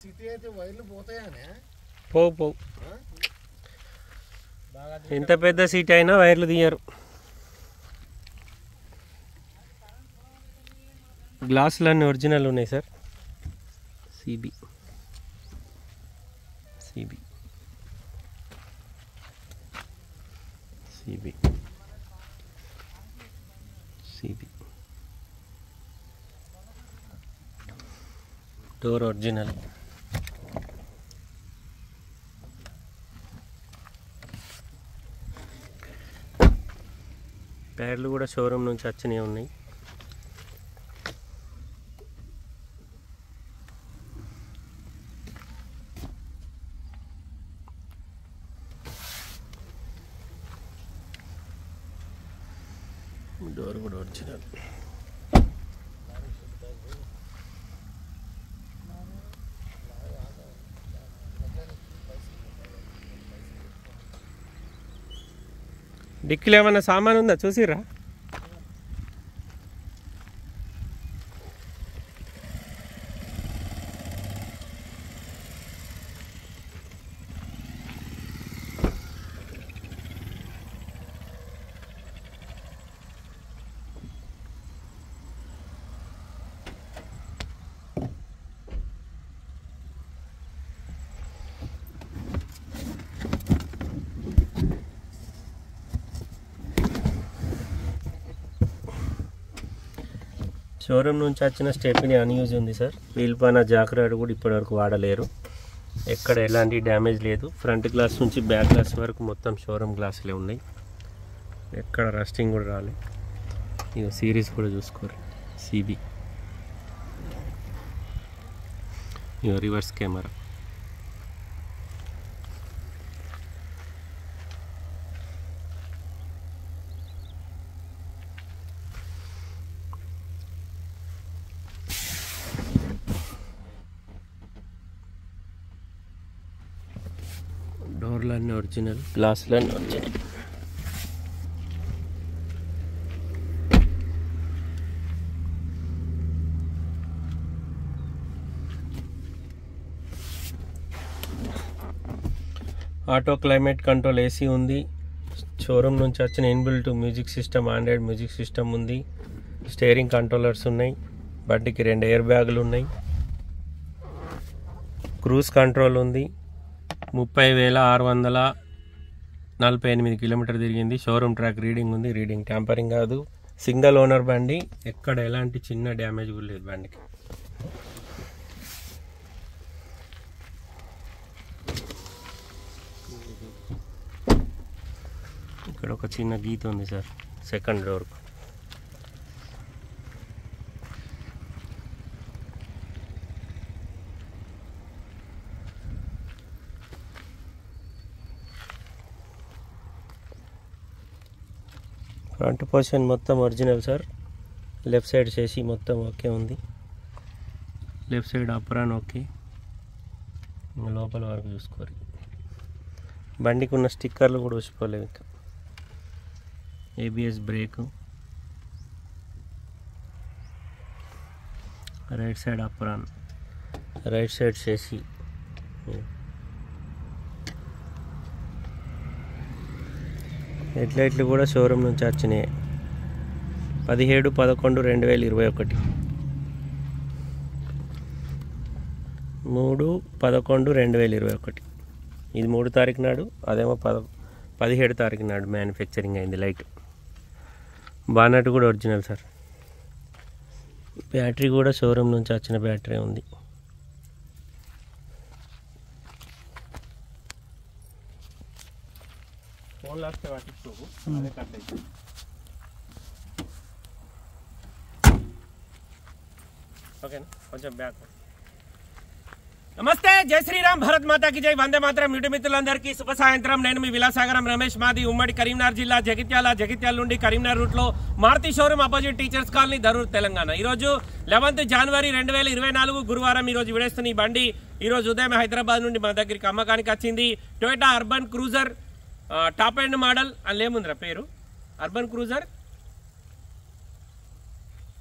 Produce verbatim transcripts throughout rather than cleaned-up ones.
పోవు పోవు ఎంత పెద్ద సీట్ అయినా వైర్లు తీయరు. గ్లాసులన్నీ ఒరిజినల్ ఉన్నాయి సార్. సిబి సిబి సిబి సిబి డోర్ ఒరిజినల్. టైర్లు కూడా షోరూమ్ నుంచి వచ్చినవి ఉన్నాయి. డోర్ కూడా ఒరిజినల్. డిక్కీలో ఏమన్నా సామాన్ ఉందా చూసిర్రా? షోరూమ్ నుంచి వచ్చిన స్టెప్ని అన్యూజ్ ఉంది సార్. వీల్ పైన జాక్రాడ్ కూడా ఇప్పటివరకు వాడలేరు. ఎక్కడ ఎలాంటి డ్యామేజ్ లేదు. ఫ్రంట్ గ్లాస్ నుంచి బ్యాక్ గ్లాస్ వరకు మొత్తం షోరూమ్ గ్లాసులే ఉన్నాయి. ఎక్కడ రస్టింగ్ కూడా రాలేదు. ఇక సిరీస్ కూడా చూసుకోరు. సిబి ఇక రివర్స్ కెమెరా. డోర్లన్నీ ఒరిజినల్, గ్లాసులన్నీ original. Auto climate control AC ఉంది. షోరూమ్ నుంచి వచ్చిన inbuilt music system, Android music system ఉంది. స్టీరింగ్ కంట్రోలర్స్ ఉన్నాయి. బండికి రెండు ఎయిర్ బ్యాగులు ఉన్నాయి. క్రూజ్ కంట్రోల్ ఉంది. ముప్పై వేల ఆరు వందల నలభై ఎనిమిది కిలోమీటర్ తిరిగింది. షోరూమ్ ట్రాక్ రీడింగ్ ఉంది. రీడింగ్ ట్యాంపరింగ్ కాదు. సింగిల్ ఓనర్ బండి. ఎక్కడ ఎలాంటి చిన్న డ్యామేజ్ కూడా లేదు బండికి. ఇక్కడ ఒక చిన్న గీత ఉంది సార్ సెకండ్ డోర్కు. ఫ్రంట్ పొజిషన్ మొత్తం ఒరిజినల్ సార్. లెఫ్ట్ సైడ్ చేసి మొత్తం ఓకే ఉంది. Left side apron okay. లోపల వరకు చూసుకోరు. బండికి ఉన్న స్టిక్కర్లు కూడా వచ్చిపోలేవు ఇంకా. ABS brake, right side apron, right side చేసి. హెడ్లైట్లు కూడా షోరూమ్ నుంచి వచ్చినాయి. పదిహేడు పదకొండు రెండు వేల ఇరవై ఒకటి మూడు పదకొండు రెండు వేల ఇరవై ఒకటి ఇది మూడు తారీఖు నాడు, అదేమో పద పదిహేడు తారీఖు నాడు మ్యానుఫ్యాక్చరింగ్ అయింది లైట్. బానట్ కూడా ఒరిజినల్ సార్. బ్యాటరీ కూడా షోరూమ్ నుంచి వచ్చిన బ్యాటరీ ఉంది. ఫోన్ లాస్ట్ పట్టించుకోకు, అదే కట్ అవుతుంది. ఓకేనా, కొంచెం బ్యాక్. నమస్తే, జై శ్రీరామ్, భారత్ మాతాకి జై, వందే మాత్రం. యూట్యూబ్ మిత్రులందరికీ శుభ సాయంత్రం. నేను మీ విలాసాగరం రమేష్. మాది ఉమ్మడి కరీంనగర్ జిల్లా జగిత్యాల. జగిత్యాల నుండి కరీంనగర్ రూట్లో Maruti showroom opposite teachers colony, Dharur, Telangana. ఈరోజు లెవెన్త్ జనవరి రెండు వేల ఇరవై నాలుగు గురువారం. ఈరోజు విడేస్తున్న ఈ బండి ఈరోజు ఉదయం హైదరాబాద్ నుండి మా దగ్గరికి అమ్మకానికి వచ్చింది. Toyota Urban Cruiser top end model అని ఏముందిరా పేరు, అర్బన్ క్రూజర్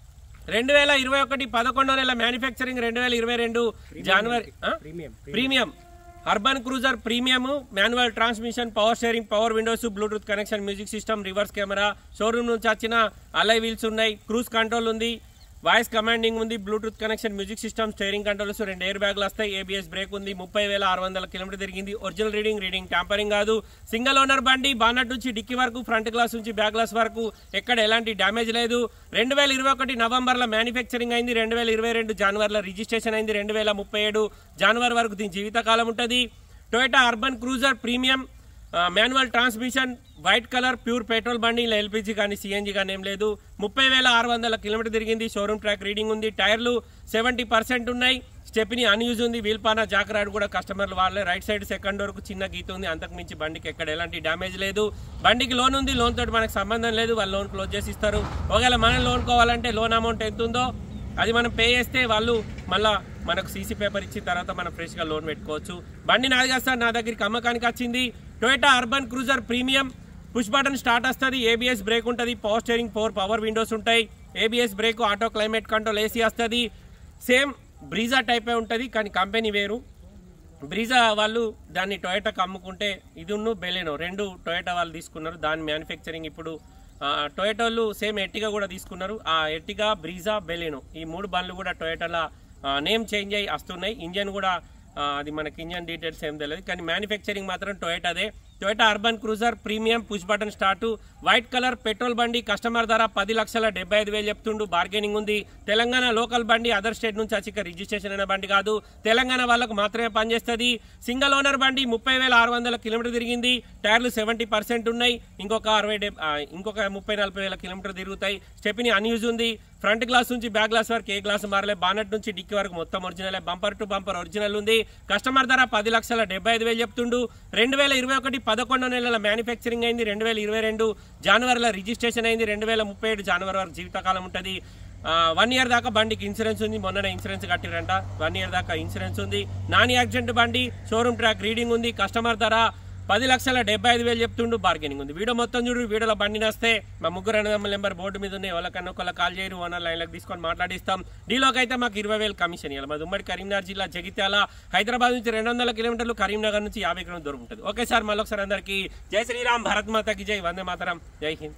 రెండు వేల ఇరవై ఒకటి పదకొండో నెల మ్యానుఫ్యాక్చరింగ్ రెండు వేల ఇరవై రెండు జనవరి premium Urban Cruiser premium manual transmission power steering power windows Bluetooth connection music system reverse camera showroom నుంచి వచ్చిన అలై వీల్స్ ఉన్నాయి క్రూజ్ కంట్రోల్ ఉంది వాయిస్ కమాండింగ్ ఉంది Bluetooth connection music system steering controls రెండు ఎయిర్ బ్యాగ్లు వస్తాయి ఏబిఎస్ బ్రేక్ ఉంది ముప్పై వేల ఆరు వందల కిలోమీటర్ తిరిగింది ఒరిజినల్ రీడింగ్ రీడింగ్ ట్యాంపరింగ్ కాదు సింగిల్ ఓనర్ బండి బానట్ నుంచి డిక్కీ వరకు ఫ్రంట్ గ్లాస్ నుంచి బ్యాక్ గ్లాస్ వరకు ఎక్కడ ఎలాంటి డ్యామేజ్ లేదు రెండు వేల ఇరవై ఒకటి నవంబర్లో మ్యానుఫ్యాక్చరింగ్ అయింది రెండు వేల ఇరవై రెండు జనవరిలో రిజిస్ట్రేషన్ అయింది రెండు వేల ముప్పై ఏడు జనవరి వరకు దీని జీవితకాలం ఉంటుంది Toyota Urban Cruiser premium manual transmission white colour pure petrol బండి ఇలా ఎల్పిజి కానీ సిఎన్జి కానీ ఏం లేదు ముప్పై వేల ఆరు వందల కిలోమీటర్ తిరిగింది షోరూమ్ ట్రాక్ రీడింగ్ ఉంది టైర్లు సెవెంటీ పర్సెంట్ ఉన్నాయి స్టెప్ని అన్యూజ్ ఉంది వీల్ పానా జాక్ రాడ్ కూడా కస్టమర్లు వాళ్ళే రైట్ సైడ్ సెకండ్ వరకు చిన్న గీత ఉంది అంతకు మించి బండికి ఎక్కడ ఎలాంటి డ్యామేజ్ లేదు బండికి లోన్ ఉంది లోన్ తోటి మనకు సంబంధం లేదు వాళ్ళు లోన్ క్లోజ్ చేసి ఇస్తారు ఒకవేళ మనం లోన్ కావాలంటే లోన్ అమౌంట్ ఎంత ఉందో అది మనం పే చేస్తే వాళ్ళు మళ్ళీ మనకు సీసీ పేపర్ ఇచ్చిన తర్వాత మనం ఫ్రెష్గా లోన్ పెట్టుకోవచ్చు బండి నాది కాదు సార్ నా దగ్గరికి అమ్మకానికి వచ్చింది Toyota Urban Cruiser premium push button start వస్తుంది ఏబిఎస్ బ్రేక్ ఉంటుంది power steering four power windows ఉంటాయి ABS brake auto climate control AC వస్తుంది సేమ్ బ్రీజా టైపే ఉంటుంది కానీ కంపెనీ వేరు బ్రీజా వాళ్ళు దాన్ని టొయోటాకి అమ్ముకుంటే ఇది ఉన్ను బెలెనో రెండు టొయోటా వాళ్ళు తీసుకున్నారు దాని మ్యానుఫ్యాక్చరింగ్ ఇప్పుడు టొయోటాలు సేమ్ ఎర్టిగా కూడా తీసుకున్నారు ఆ ఎర్టిగా బ్రీజా బెలెనో ఈ మూడు బండ్లు కూడా టొయోటాల నేమ్ చేంజ్ అయ్యి వస్తున్నాయి ఇంజన్ కూడా అది మనకి ఇంజన్ డీటెయిల్స్ ఏం తెలియదు కానీ మ్యానుఫ్యాక్చరింగ్ మాత్రం టొయోటాదే Toyota Urban Cruiser premium push button start white colour petrol బండి కస్టమర్ ధర పది లక్షల డెబ్బై ఐదు వేలు చెప్తుండు బార్గెనింగ్ ఉంది తెలంగాణ లోకల్ బండి అదర్ స్టేట్ నుంచి వచ్చి రిజిస్ట్రేషన్ అయిన బండి కాదు తెలంగాణ వాళ్ళకు మాత్రమే పనిచేస్తుంది సింగిల్ ఓనర్ బండి ముప్పై వేల ఆరు వందల కిలోమీటర్ తిరిగింది టైర్లు సెవెంటీ పర్సెంట్ ఉన్నాయి ఇంకొక అరవై ఇంకొక ముప్పై నలభై వేల కిలోమీటర్ తిరుగుతాయి స్టెప్ని అన్యూజ్ ఉంది ఫ్రంట్ గ్లాస్ నుంచి బ్యాక్ గ్లాస్ వరకు ఏ గ్లాస్ మారలే బానట్ నుంచి డిక్కీ వరకు మొత్తం original bumper to bumper original ఉంది కస్టమర్ ధర పది లక్షల డెబ్బై ఐదు వేలు చెప్తుండు రెండు వేల ఇరవై ఒకటి పదకొండో నెలల మ్యానుఫ్యాక్చరింగ్ అయింది రెండు వేల ఇరవై రెండు జనవరిలో రిజిస్ట్రేషన్ అయింది రెండు వేల ముప్పై ఏడు జనవరి వరకు జీవితకాలం ఉంటుంది వన్ ఇయర్ దాకా బండికి ఇన్సూరెన్స్ ఉంది మొన్ననే ఇన్సూరెన్స్ కట్టిరంట వన్ ఇయర్ దాకా ఇన్సూరెన్స్ ఉంది నాన్ యాక్సిడెంట్ బండి షోరూమ్ ట్రాక్ రీడింగ్ ఉంది కస్టమర్ ధర పది లక్షల డెబ్బై ఐదు వేలు చెప్తుండు బార్గెనింగ్ ఉంది వీడియో మొత్తం చూడు వీడియోలో బండి వస్తే మా ముగ్గురు అన్నదమ్ముల నెంబర్ బోర్డు మీద ఉన్నాయి వాళ్ళకన్నా ఒకళ్ళ కాల్ చేయరు ఓనర్ లైన్లకు తీసుకొని మాట్లాడిస్తాం డీలోకి అయితే మాకు ఇరవై వేలు కమిషన్ ఇవ్వాలి మాది ఉమ్మడి కరీంనగర్ జిల్లా జగిత్యాల హైదరాబాద్ నుంచి రెండు వందల కిలోమీటర్లు కరీంనగర్ నుంచి యాభై కిలోమీటర్లు దూరం ఉంటుంది ఓకే సార్ మళ్ళీ ఒకసారి అందరికీ జై శ్రీరామ్ భారత్ మాతాకి జై వందే మాతరం జై హింద్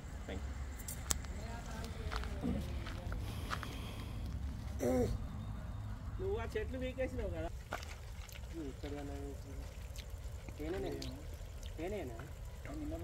నువ్వు ఆ చెట్లు వీకేసినావు కదా నేనేనా